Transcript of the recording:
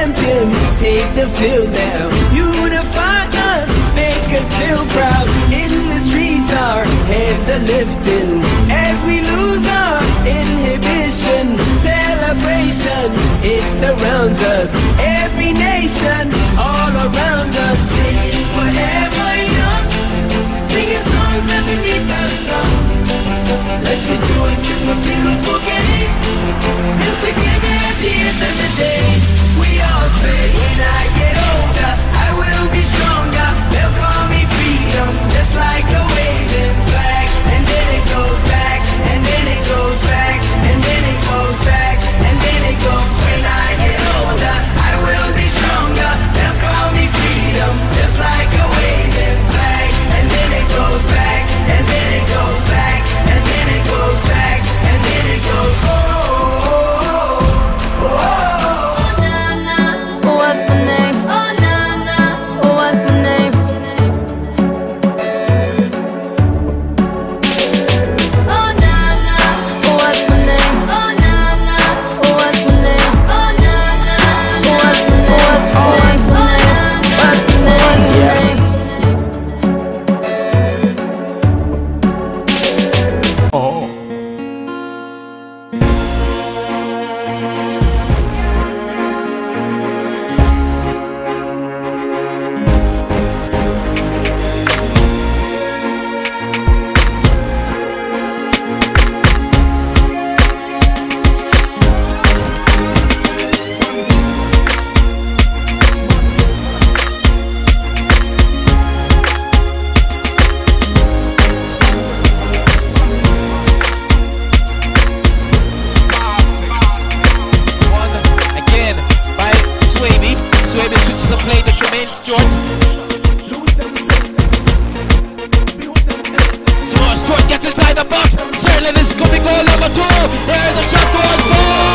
champions take the field now. Unify us, make us feel proud. In the streets our heads are lifting as we lose our inhibition. Celebration, it surrounds us. Every nation, all around us. Sing forever young, singing songs underneath the sun. Let's rejoice in the beautiful game, and together at the end of the day, we all say, when I get older, I will be stronger. They'll call me freedom, just like a waving flag. And then it goes back, and then it goes back, and then it goes back, and then it goes. When I get older, I will be stronger. They'll call me freedom, just like a waving flag. And then it goes back, and then it goes back, and then it goes back, and then it goes. Oh, oh, oh, oh. What's my name? Oh, nah, nah. What's my name? Oh, nah, nah. What's my name? Oh, nah, nah. What's my name? Oh, nah, nah. What's my name? What's my name? Oh. Again by Swaby. Swaby switches the play to Tremaine Stewart. Stewart gets inside the box. Sterling is coming goal number 2. There's the shot towards goal.